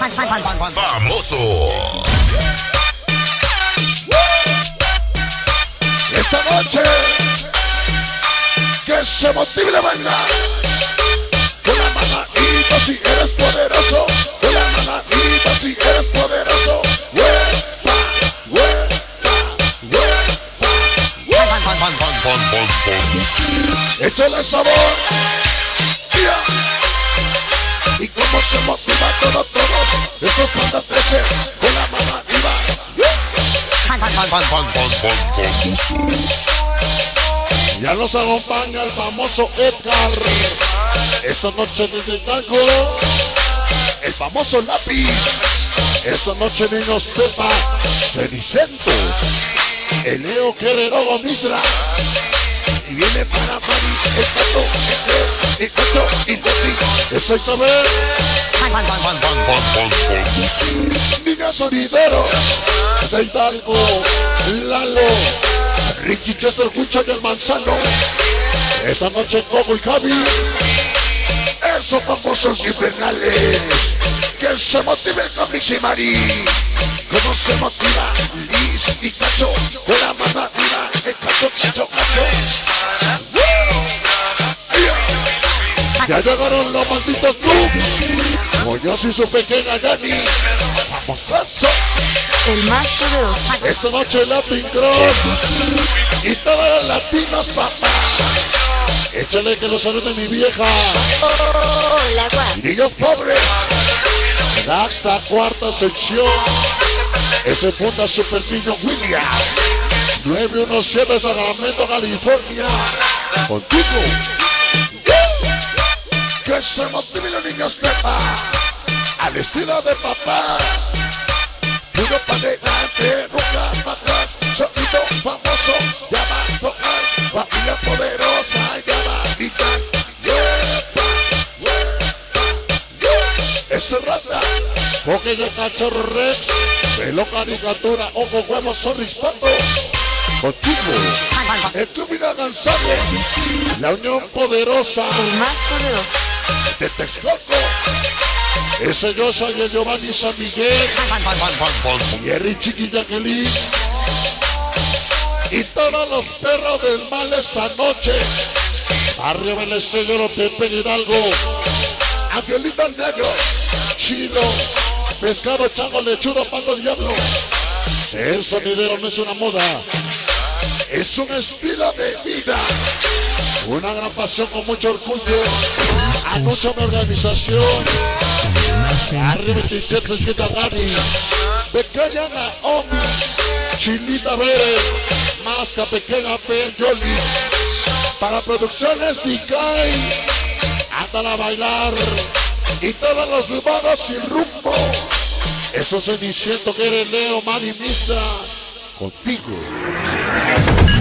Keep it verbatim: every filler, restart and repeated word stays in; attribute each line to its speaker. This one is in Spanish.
Speaker 1: Famoso.
Speaker 2: Esta noche que se motive la bailar. Con la manadita si eres poderoso. Con la manadita si eres poderoso. Huepa, huepa, huepa. Échale sabor. Yeah. Y cómo se motiva todos, todos esos pandas trece con la manadita. Ya nos acompaña el famoso Edgar. Esta noche desde Tango, el famoso Lápiz. Esta noche niños Pepa, Ceniciento, el Leo Guerrero Gomisra. Y viene para Mari, el Tato, el Tres, el Cacho y Leti. Eso es saber. Niños sonideros de Hidalgo, Lalo, Richie Chester, Cucha y el Manzano. Esta noche Coco y Javi. Esos famosos infernales. Que se motive el Comics y Mari. Cómo se motiva Liz y Cacho. Con la mano arriba, el Cacho, Cacho, Cacho. Ya llegaron los malditos clubs. Moños y su pequeña Yanni. Famosazo.
Speaker 3: El más poderoso.
Speaker 2: Esta noche Latin Cross y todas las latinas, papá. Échale que lo salude mi vieja.
Speaker 3: Oh, la guapa.
Speaker 2: Niños pobres. Hasta cuarta sección. Ese funda Super Niño William. nueve uno siete Sacramento, California. Contigo. Que se motiven los niños Pepa. Al estilo de papá. Uno para adelante, nunca para atrás. Sonido famoso, ya va a tocar. Familia poderosa, ya va a gritar. Yepa, yepa, yepa. Ese rata, porque el cachorro Rex. Pelo caricatura, ojo, huevos, son rispando. Contigo, el club inalcanzable. La unión poderosa.
Speaker 3: El más poderoso.
Speaker 2: De Texcoco. Ese yo soy el Giovanni San Miguel. Y el Chiquilla Feliz. Y todos los perros del mal esta noche. Barrio Venezuela, Pepe Hidalgo. Angelitos Negros. Chino. Pescado, chango, lechudo, pando, diablo. Ser sonidero no es una moda. Es un estilo de vida. Una gran pasión con mucho orgullo. Anuncio mi organización. Arriba veintisiete, esquina Gary. Pequeña Naomi. Chilita Verde. Masca Pequeña Per Yoli. Para producciones Nikai. Andan a bailar. Y todos los humanos sin rumbo. Eso Ceniciento que eres Leo, Mari Misa. Contigo.